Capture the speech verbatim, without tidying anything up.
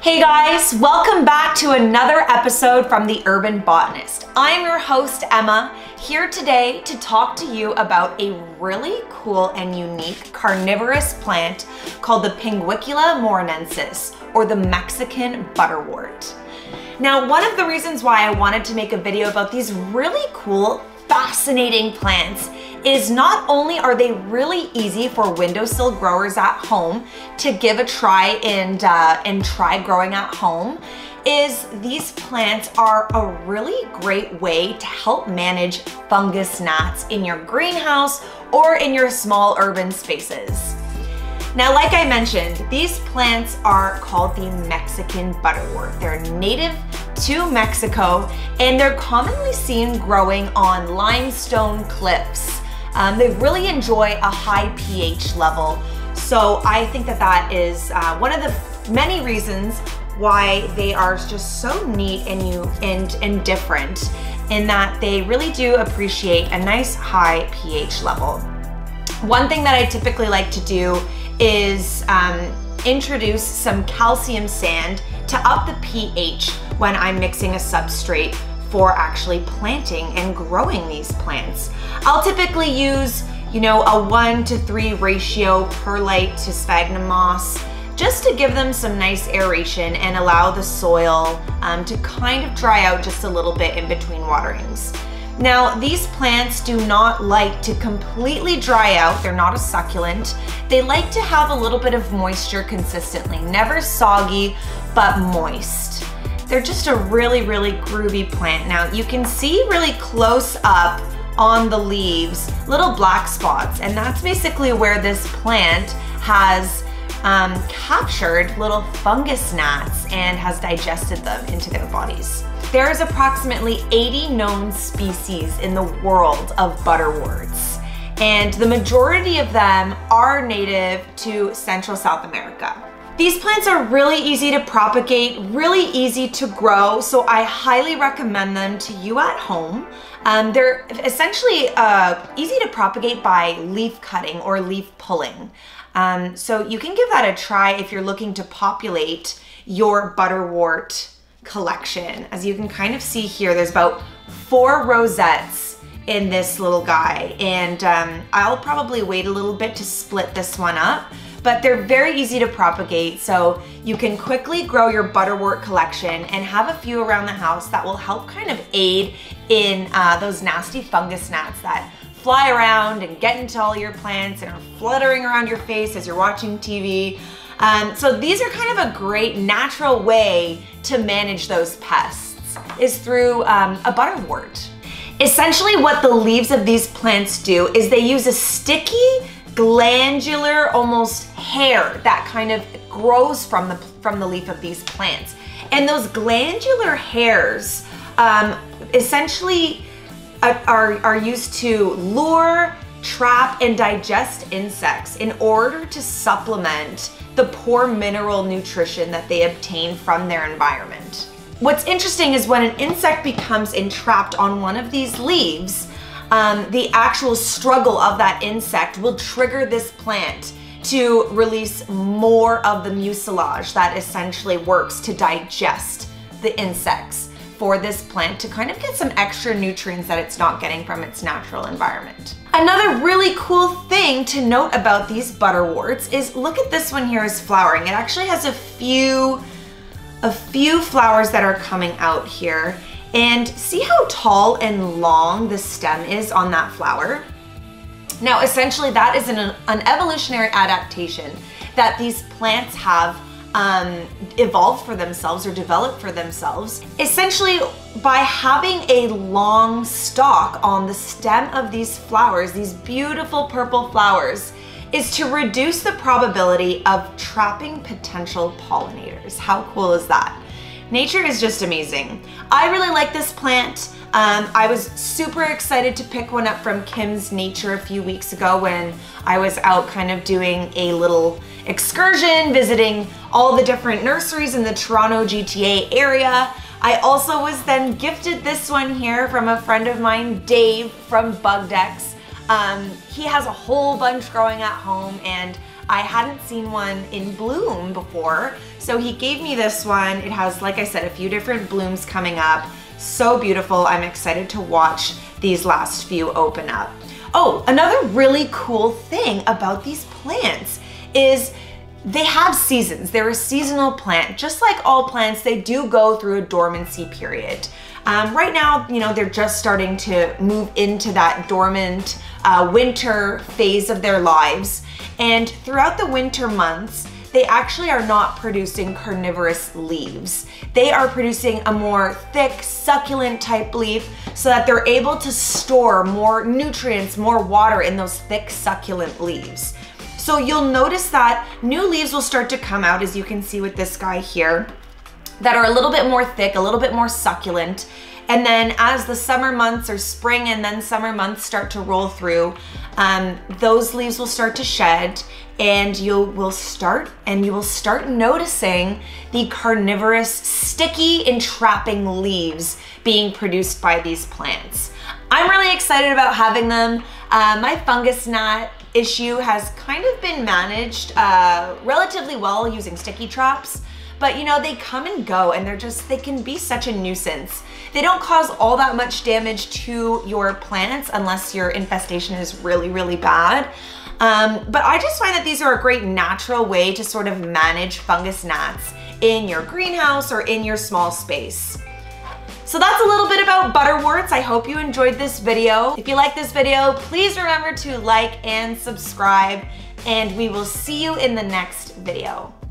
Hey guys, welcome back to another episode from the Urban Botanist. I'm your host, Emma, here today to talk to you about a really cool and unique carnivorous plant called the Pinguicula morinensis, or the Mexican butterwort. Now, one of the reasons why I wanted to make a video about these really cool, fascinating plants is not only are they really easy for windowsill growers at home to give a try and, uh, and try growing at home, is these plants are a really great way to help manage fungus gnats in your greenhouse or in your small urban spaces. Now, like I mentioned, these plants are called the Mexican butterwort. They're native to Mexico and they're commonly seen growing on limestone cliffs. Um, they really enjoy a high pH level. So I think that that is uh, one of the many reasons why they are just so neat and, you, and, and different, in that they really do appreciate a nice high pH level. One thing that I typically like to do is um, introduce some calcium sand to up the pH when I'm mixing a substrate for actually planting and growing these plants. I'll typically use, you know, a one to three ratio perlite to sphagnum moss, just to give them some nice aeration and allow the soil um, to kind of dry out just a little bit in between waterings. Now, these plants do not like to completely dry out. They're not a succulent. They like to have a little bit of moisture consistently, never soggy, but moist. They're just a really, really groovy plant. Now, you can see really close up on the leaves little black spots, and that's basically where this plant has um, captured little fungus gnats and has digested them into their bodies. There's approximately eighty known species in the world of butterworts, and the majority of them are native to Central South America. These plants are really easy to propagate, really easy to grow, so I highly recommend them to you at home. Um, they're essentially uh, easy to propagate by leaf cutting or leaf pulling. Um, so you can give that a try if you're looking to populate your butterwort collection. As you can kind of see here, there's about four rosettes in this little guy, and um, I'll probably wait a little bit to split this one up, but they're very easy to propagate, so you can quickly grow your butterwort collection and have a few around the house that will help kind of aid in uh, those nasty fungus gnats that fly around and get into all your plants and are fluttering around your face as you're watching T V. Um, so these are kind of a great natural way to manage those pests, is through um, a butterwort. Essentially what the leaves of these plants do is they use a sticky, glandular, almost hair that kind of grows from the, from the leaf of these plants. And those glandular hairs um, essentially are, are used to lure, trap, and digest insects in order to supplement the poor mineral nutrition that they obtain from their environment. What's interesting is when an insect becomes entrapped on one of these leaves, um, the actual struggle of that insect will trigger this plant to release more of the mucilage that essentially works to digest the insects for this plant to kind of get some extra nutrients that it's not getting from its natural environment. Another really cool thing to note about these butterworts is, look at this one here is flowering. It actually has a few, a few flowers that are coming out here. And see how tall and long the stem is on that flower? Now, essentially that is an, an evolutionary adaptation that these plants have Um, evolved for themselves or developed for themselves, essentially by having a long stalk on the stem of these flowers, these beautiful purple flowers, is to reduce the probability of trapping potential pollinators. How cool is that? Nature is just amazing. I really like this plant. Um, I was super excited to pick one up from Kim's Nature a few weeks ago when I was out kind of doing a little excursion, visiting all the different nurseries in the Toronto G T A area. I also was then gifted this one here from a friend of mine, Dave from Bug Decks. Um, he has a whole bunch growing at home, and I hadn't seen one in bloom before, so he gave me this one. It has, like I said, a few different blooms coming up. So beautiful. I'm excited to watch these last few open up. Oh, another really cool thing about these plants is they have seasons. They're a seasonal plant. Just like all plants, they do go through a dormancy period. Um, right now, you know, they're just starting to move into that dormant uh, winter phase of their lives. And throughout the winter months, they actually are not producing carnivorous leaves. They are producing a more thick, succulent type leaf so that they're able to store more nutrients, more water in those thick, succulent leaves. So you'll notice that new leaves will start to come out, as you can see with this guy here, that are a little bit more thick, a little bit more succulent. And then as the summer months or spring and then summer months start to roll through, um, those leaves will start to shed, and you will start and you will start noticing the carnivorous, sticky, entrapping leaves being produced by these plants. I'm really excited about having them. Uh, my fungus gnat issue has kind of been managed uh, relatively well using sticky traps. But you know, they come and go, and they're just, they can be such a nuisance. They don't cause all that much damage to your plants unless your infestation is really, really bad. Um, but I just find that these are a great natural way to sort of manage fungus gnats in your greenhouse or in your small space. So that's a little bit about butterworts. I hope you enjoyed this video. If you like this video, please remember to like and subscribe, and we will see you in the next video.